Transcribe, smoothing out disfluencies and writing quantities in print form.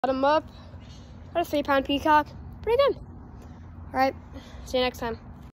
Bottom up. Got a 3-pound peacock. Pretty good. All right. See you next time.